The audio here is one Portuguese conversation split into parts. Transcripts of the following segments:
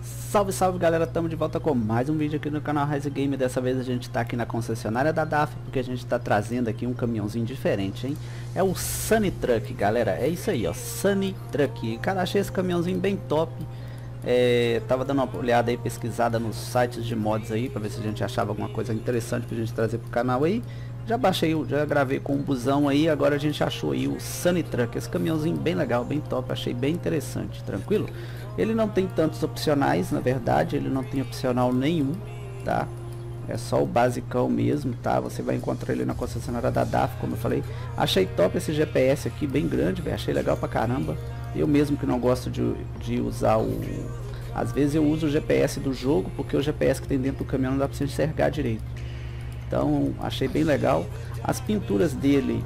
Salve, salve galera, estamos de volta com mais um vídeo aqui no canal Rise Game. Dessa vez a gente está aqui na concessionária da DAF, porque a gente está trazendo aqui um caminhãozinho diferente, hein? É o Sunny Truck, galera, é isso aí, ó, Sunny Truck. Cara, achei esse caminhãozinho bem top. Tava dando uma olhada aí, pesquisada nos sites de mods aí, para ver se a gente achava alguma coisa interessante pra gente trazer pro canal aí. Já baixei, já gravei com um busão aí, agora a gente achou aí o Sunny Truck, esse caminhãozinho bem legal, bem top, achei bem interessante, tranquilo? Ele não tem tantos opcionais, na verdade, ele não tem opcional nenhum, tá? É só o basicão mesmo, tá? Você vai encontrar ele na concessionária da DAF, como eu falei. Achei top esse GPS aqui, bem grande, velho, achei legal pra caramba. Eu mesmo que não gosto de usar o... Às vezes eu uso o GPS do jogo, porque o GPS que tem dentro do caminhão não dá pra você enxergar direito. Então, achei bem legal. As pinturas dele,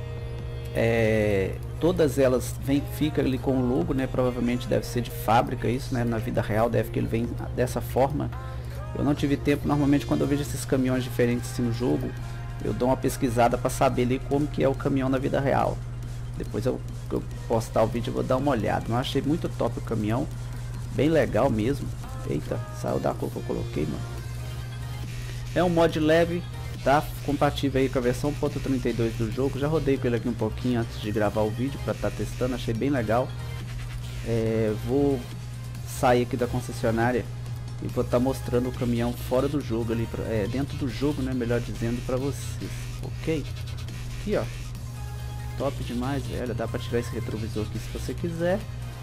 todas elas fica ali com o logo, né? Provavelmente deve ser de fábrica isso, né? Na vida real deve que ele vem dessa forma. Eu não tive tempo, normalmente quando eu vejo esses caminhões diferentes assim no jogo, eu dou uma pesquisada para saber ali como que é o caminhão na vida real. Depois eu postar o vídeo, eu vou dar uma olhada. Mas eu achei muito top o caminhão, bem legal mesmo. Eita, saiu da cor que eu coloquei, mano. É um mod leve, tá? Compatível aí com a versão 1.32 do jogo. Já rodei com ele aqui um pouquinho antes de gravar o vídeo para estar testando, achei bem legal. Vou sair aqui da concessionária e vou estar mostrando o caminhão fora do jogo ali, dentro do jogo, né? Melhor dizendo, para vocês, ok? Aqui, ó, top demais, velho. Dá para tirar esse retrovisor aqui se você quiser.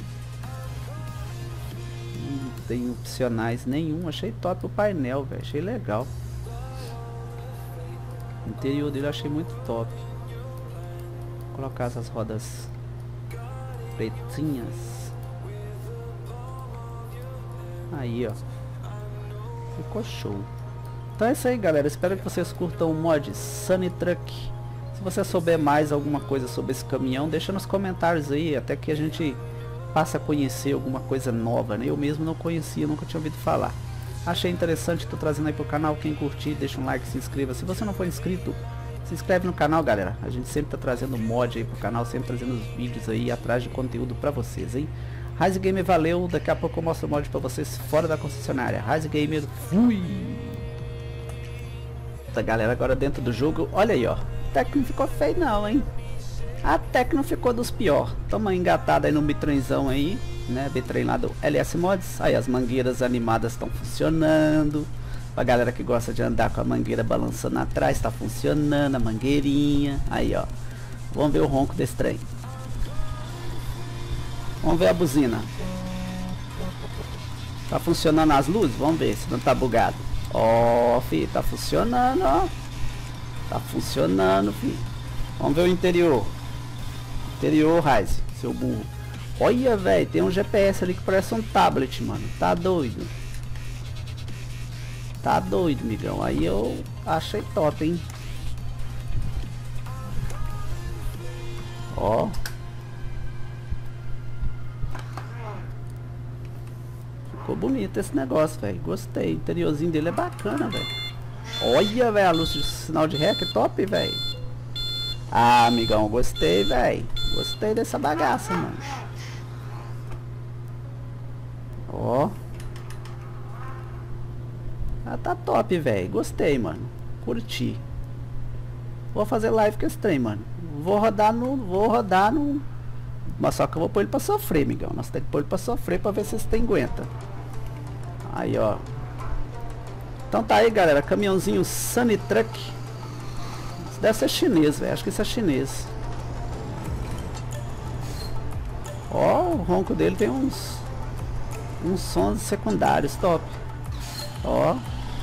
Não tem opcionais nenhum, achei top o painel, velho, achei legal. O interior dele eu achei muito top. Vou colocar essas rodas pretinhas. Aí, ó, ficou show. Então é isso aí, galera, espero que vocês curtam o mod Sunny Truck. Se você souber mais alguma coisa sobre esse caminhão, deixa nos comentários aí, até que a gente passe a conhecer alguma coisa nova, né? Eu mesmo não conhecia, nunca tinha ouvido falar. Achei interessante, tô trazendo aí pro canal. Quem curtir, deixa um like, se inscreva. Se você não for inscrito, se inscreve no canal, galera. A gente sempre tá trazendo mod aí pro canal, sempre trazendo os vídeos aí atrás de conteúdo pra vocês, hein? Rise Gamer, valeu. Daqui a pouco eu mostro o mod pra vocês fora da concessionária. Rise Gamer, fui! Tá, galera, agora dentro do jogo, olha aí, ó. Até que não ficou feio não, hein? Até que não ficou dos pior. Tamo engatado aí no bitrenzão aí, né? Bitrem lá do LS Mods. Aí as mangueiras animadas estão funcionando. Pra galera que gosta de andar com a mangueira balançando atrás, tá funcionando a mangueirinha. Aí, ó. Vamos ver o ronco desse trem. Vamos ver a buzina. Tá funcionando as luzes? Vamos ver se não tá bugado. Ó, fi, tá funcionando, ó. Tá funcionando, fi. Vamos ver o interior. Interior, Rise, seu burro. Olha, velho, tem um GPS ali que parece um tablet, mano. Tá doido. Tá doido, migão. Aí eu achei top, hein. Ó. Ficou bonito esse negócio, velho. Gostei. O interiorzinho dele é bacana, velho. Olha, velho, a luz de sinal de ré, que top, velho. Ah, amigão, gostei, velho. Gostei dessa bagaça, mano. Ó. Ah, tá top, velho. Gostei, mano. Curti. Vou fazer live com esse trem, mano. Vou rodar no... Mas só que eu vou pôr ele pra sofrer, amigão. Nós temos que pôr ele pra sofrer pra ver se esse trem aguenta. Aí, ó. Então tá aí, galera. Caminhãozinho Sunny Truck. Isso deve ser chinês, velho. Acho que isso é chinês. Ó, o ronco dele tem uns sons secundários top. Ó.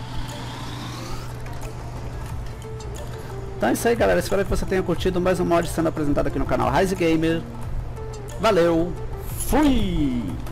Então é isso aí, galera. Espero que você tenha curtido mais um mod sendo apresentado aqui no canal Rise Gamer. Valeu. Fui!